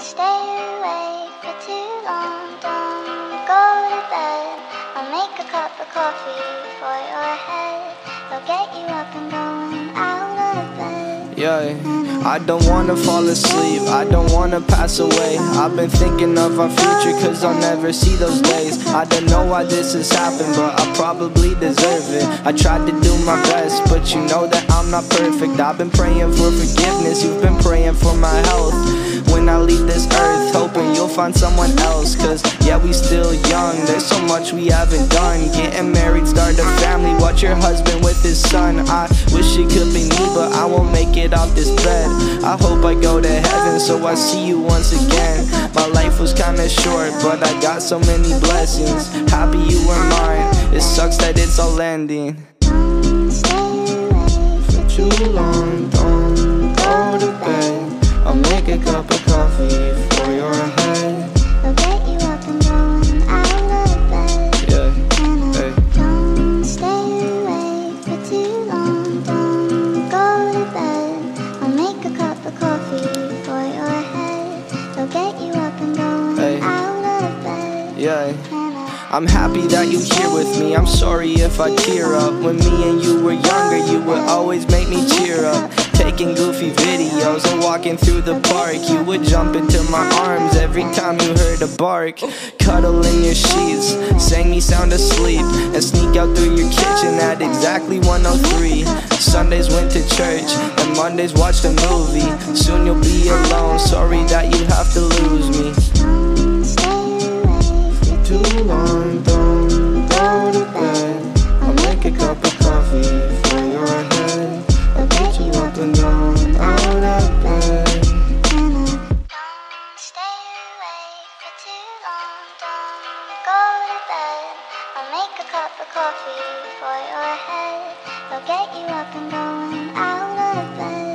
stay awake for too long. Don't go to bed. I'll make a cup of coffee for your head. I'll get you up and going out of bed. Yeah, I don't wanna fall asleep, I don't wanna pass away. I've been thinking of our future cause I'll never see those days. I don't know why this has happened, but I probably deserve it. I tried to do my best, but you know that I'm not perfect. I've been praying for forgiveness, you've been praying for my health. When I leave this earth, hoping you'll find someone else. Cause yeah, we still young, there's so much we haven't done. Getting married, start a family, watch your husband with his son. I wish it could be me, but I won't make it off this bed. I hope I go to heaven so I see you once again. My life was kinda short, but I got so many blessings. Happy you were mine, it sucks that it's all ending. Don't stay awake For too long, don't go to bed. I'll make a cup of coffee for your head. I'll get you up and going out of bed. Yeah, And hey. don't stay awake for too long. Don't go to bed. I'll make a cup of coffee for your head. I'll get you up and going Hey. out of bed. Yeah. And I'm happy that you here with me, I'm sorry if I tear up. When me and you were younger, you would always make me cheer up. Taking goofy videos and walking through the park, you would jump into my arms every time you heard a bark. Cuddle in your sheets, sang me sound asleep, and sneak out through your kitchen at exactly 1:03. Sundays went to church, and Mondays watched a movie. Soon you'll be alone, sorry that you have to lose me. don't stay awake for Too long, don't go to bed. I'll make a cup of coffee for your head. I'll get you up and down, out of bed. Don't stay awake for too long. Don't go to bed. I'll make a cup of coffee for your head. I'll get you up and going out of bed.